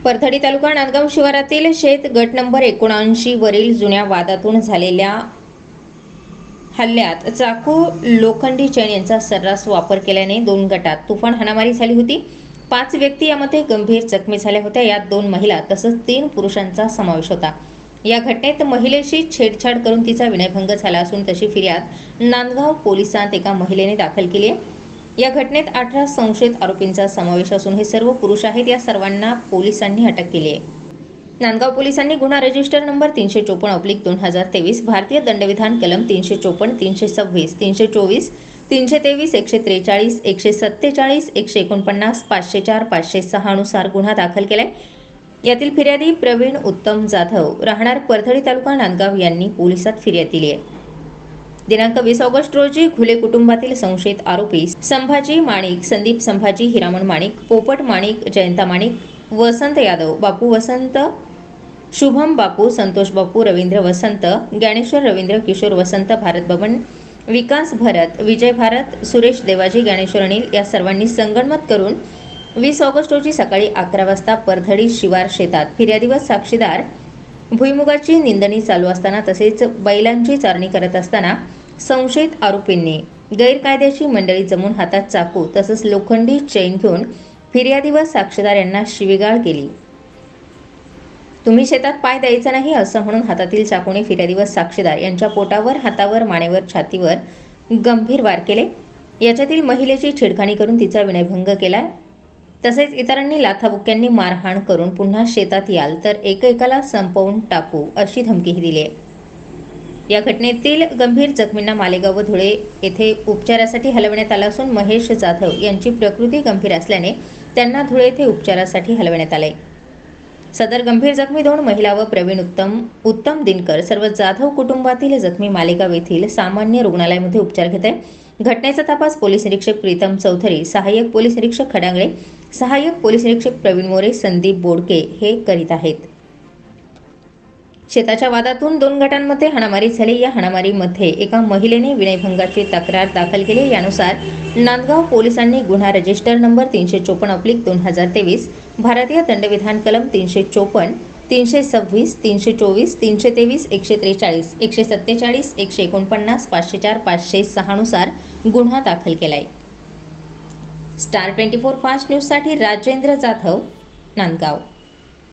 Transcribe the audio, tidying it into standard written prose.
परधडी तालुका नांदगाव शिवारातील शेत गट नंबर 79 वरील जुन्या वादातून झालेल्या हल्ल्यात चाकू, लोखंडी चैन यांचा सर्रास वापर केल्याने 2 गटात तुफान हाणामारी झाली होती। 5 व्यक्ती यामध्ये गंभीर जखमी झाल्या होत्या। यात 2 महिला तसंच 3 पुरुषांचा समावेश होता। या घटनेत महिलेशी छेडछाड करून तिचा विनयभंग झाला असून तशी फिर्याद नांदगाव पोलिसांत एका महिलेने दाखल केली आहे। या घटनेत 18 संशयित आरोपींचा समावेश असून हे सर्व पुरुष आहेत। या सर्वांना पोलिसांनी अटक केली आहे। नांदगाव पोलिसांनी गुन्हा रजिस्टर नंबर 354/2023 भारतीय दंडविधान कलम 354, 326, 324, 323, 143, 147, 149, 504, 506 अनुसार गुन्हा दाखल केलाय। यातील फिर्यादी प्रवीण उत्तम जाधव राहणार परधडी तालुका नांदगाव यांनी पोलिसात फिर्याद दिली आहे। दिनांक 20 ऑगस्ट रोजी घुले कुटुंबातील संशयित आरोपी संभाजी माणिक, संदीप संभाजी हिरामण माणिक, पोपट माणिक, जयंता माणिक, वसंत यादव, बापू वसंत, शुभम बापू, संतोष बापू, रवींद्र वसंत, ज्ञानेश्वर रवींद्र, किशोर वसंत, भारत बबन, विकास भरत, विजय भारत, सुरेश देवाजी, ज्ञानेश्वर अनिल या सर्वांनी संगनमत करून 20 ऑगस्ट रोजी सकाळी 11 वाजता परधडी शिवार शेतात फिर्यादी व साक्षीदार भुईमुगाची निंदणी चालू असताना तसेच बैलांची चारणी करत असताना संशयित आरोपींनी गैरकायद्याची मंडळी जमून हातात चाकू तसंच लोखंडी चैन घेऊन फिर्यादी व साक्षीदार यांना शिवीगाळ केली। तुम्ही शेतात पाय द्यायचा नाही असं म्हणून हातातील चाकूने फिर्यादी व साक्षीदार यांच्या पोटावर, हातावर, मानेवर, छातीवर गंभीर वार केले। याच्यातील महिलेची छेडखानी करून तिचा विनयभंग केला। तसेच इतरांनी लाथाबुक्क्यांनी मारहाण करून पुन्हा शेतात याल तर एकेकाला संपवून टाकू अशी धमकीही दिली आहे। या घटनेतील गंभीर जखमींना मालेगाव व धुळे येथे उपचारासाठी हलवण्यात आलं असून महेश जाधव यांची प्रकृती गंभीर असल्याने त्यांना धुळे येथे उपचारासाठी हलवण्यात आले। सदर गंभीर जखमी 2 महिला व प्रवीण उत्तम दिनकर सर्व जाधव कुटुंबातील जखमी मालेगाव येथील सामान्य रुग्णालयामध्ये उपचार घेत आहे। घटनेचा तपास पोलीस निरीक्षक प्रीतम चौधरी, सहाय्यक पोलीस निरीक्षक खडांगळे, सहाय्यक पोलीस निरीक्षक प्रवीण मोरे, संदीप बोडके हे करीत आहेत। शेताच्या वादातून 2 गटांमध्ये हाणामारी झाली। या हाणामारीमध्ये एका महिलेने विनयभंगाची तक्रार दाखल केली। यानुसार नांदगाव पोलिसांनी गुन्हा रजिस्टर नंबर 354/2023 भारतीय दंडविधान कलम 354, 326, 324, 323, 143, 147, 149, 504, 506 अनुसार गुन्हा दाखल केलाय। स्टार 24 फास्ट न्यूज साठी राजेंद्र जाधव, नांदगाव।